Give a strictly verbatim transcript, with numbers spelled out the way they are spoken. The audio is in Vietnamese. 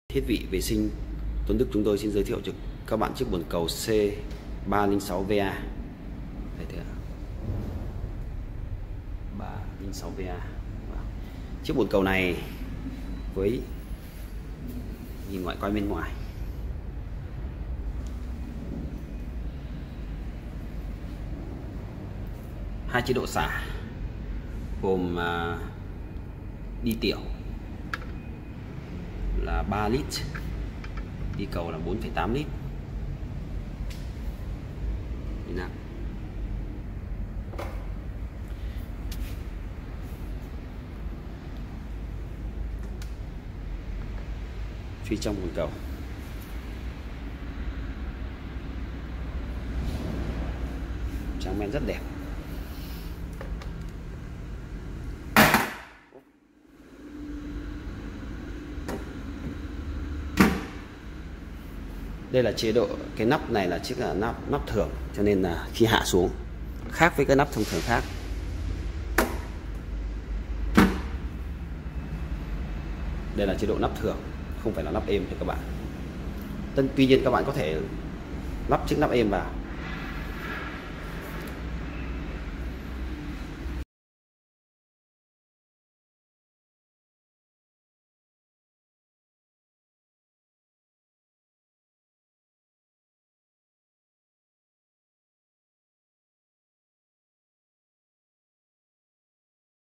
Thiết bị vệ sinh Tuấn Đức chúng tôi xin giới thiệu cho các bạn chiếc bồn cầu C ba không sáu V A. Đây thế ba không sáu V A. Chiếc bồn cầu này với nhìn ngoại quay bên ngoài, hai chế độ xả gồm uh, đi tiểu là ba lít, đi cầu là bốn phẩy tám lít. Phía trong bồn cầu tráng men rất đẹp. Đây là chế độ, cái nắp này là chiếc là nắp nắp thường, cho nên là khi hạ xuống khác với các nắp thông thường khác. Đây là chế độ nắp thường, không phải là nắp êm cho các bạn. Tân tuy nhiên các bạn có thể lắp chiếc nắp êm vào.